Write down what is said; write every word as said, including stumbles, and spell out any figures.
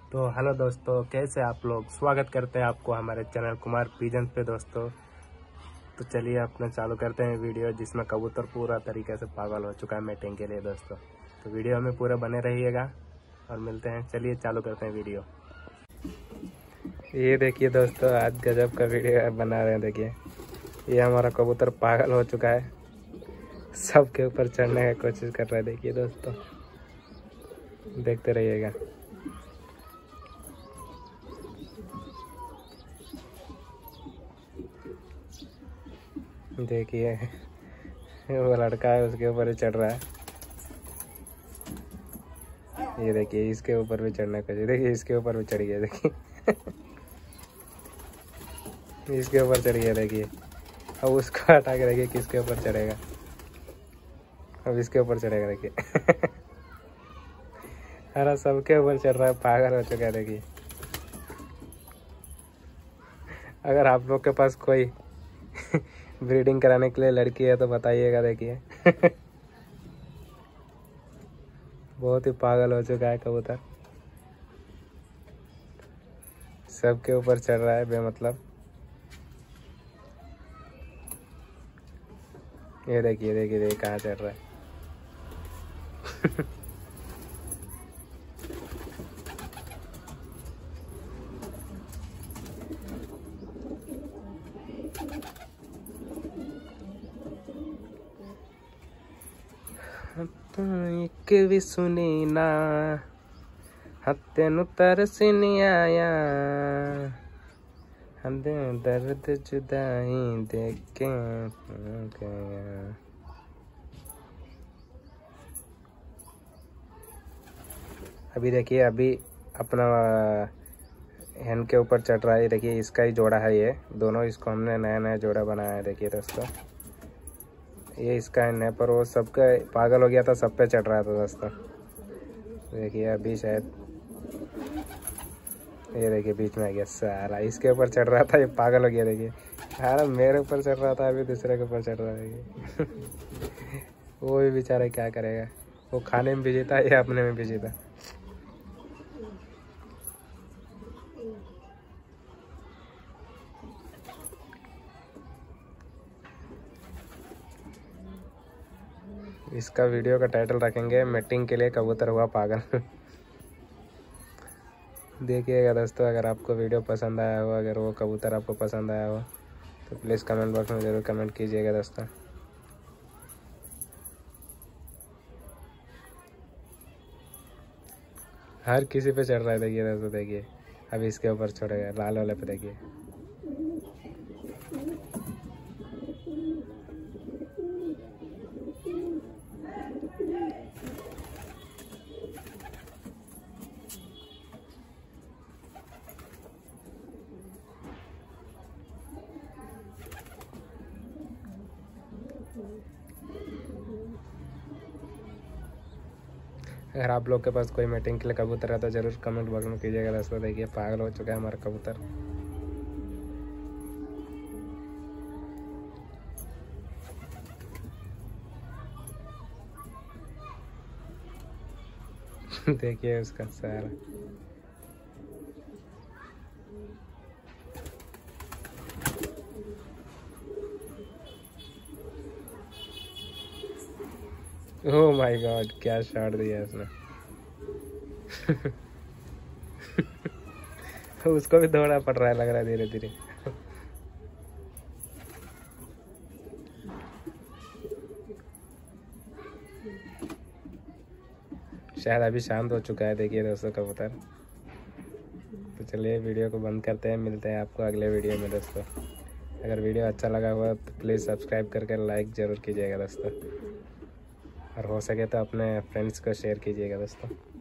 तो हेलो दोस्तों, कैसे आप लोग। स्वागत करते हैं आपको हमारे चैनल कुमार पिजन पे दोस्तों। तो चलिए अपना चालू करते हैं वीडियो, जिसमें कबूतर पूरा तरीके से पागल हो चुका है मीटिंग के लिए दोस्तों। तो वीडियो में पूरा बने रहिएगा और मिलते हैं। चलिए चालू करते हैं वीडियो। ये देखिए दोस्तों, आज गजब का वीडियो बना रहे हैं। देखिए ये हमारा कबूतर पागल हो चुका है, सबके ऊपर चढ़ने की कोशिश कर रहा है। देखिए दोस्तों, देखते रहिएगा। देखिए वो लड़का है, उसके ऊपर ही चढ़ रहा है। ये देखिए इसके ऊपर भी चढ़ने का, देखिए इसके ऊपर भी चढ़ गया। देखिए इसके ऊपर चढ़ गया। देखिए अब उसको हटा के देखिए किसके ऊपर चढ़ेगा। अब इसके ऊपर चढ़ेगा। देखिए अरे सबके ऊपर चढ़ रहा है, पागल हो चुका है। देखिए अगर आप लोग के पास कोई ब्रीडिंग कराने के लिए लड़की है तो बताइएगा। देखिए बहुत ही पागल हो चुका है कबूतर, सबके ऊपर चढ़ रहा है बेमतलब। ये देखिए देखिए देखिए कहाँ चढ़ रहा है। एक भी सुनी ना हत्या नु तरसी नहीं आया, हदे दर्द जुदाई देख के गया। अभी देखिए अभी अपना हैन के ऊपर चढ़ रहा है। देखिए इसका ही जोड़ा है, ये दोनों इसको हमने नया नया जोड़ा बनाया है। देखिए दोस्तों ये इसका है, पर वो सबका पागल हो गया था, सब पे चढ़ रहा था दोस्तों। देखिए अभी शायद ये देखिए बीच में आ गया सारा, इसके ऊपर चढ़ रहा था, ये पागल हो गया। देखिए अरे मेरे ऊपर चढ़ रहा था, अभी दूसरे के ऊपर चढ़ रहा है। वो भी बेचारा क्या करेगा, वो खाने में बिजी था, ये अपने में बिजी था। इसका वीडियो का टाइटल रखेंगे मीटिंग के लिए कबूतर हुआ पागल। देखिएगा दोस्तों, अगर आपको वीडियो पसंद आया हो, अगर वो कबूतर आपको पसंद आया हो तो प्लीज़ कमेंट बॉक्स में ज़रूर कमेंट कीजिएगा दोस्तों। हर किसी पे चढ़ रहा है। देखिए दोस्तों, देखिए अभी इसके ऊपर छोड़ेगा, लाल वाले पे देखिए। अगर आप लोग के पास कोई मीटिंग के लिए कबूतर है तो ज़रूर कमेंट बॉक्स में कीजिएगा दोस्तों। देखिए पागल हो चुका है हमारा कबूतर। देखिए उसका सारा। ओह माय गॉड, क्या शॉट दिया उसने। उसको भी दौड़ा पड़ रहा है लग रहा है धीरे धीरे। शायद अभी शांत हो चुका है। देखिए दोस्तों कबूतर। तो चलिए वीडियो को बंद करते हैं, मिलते हैं आपको अगले वीडियो में दोस्तों। अगर वीडियो अच्छा लगा हुआ तो प्लीज़ सब्सक्राइब करके लाइक ज़रूर कीजिएगा दोस्तों, और हो सके तो अपने फ्रेंड्स को शेयर कीजिएगा दोस्तों।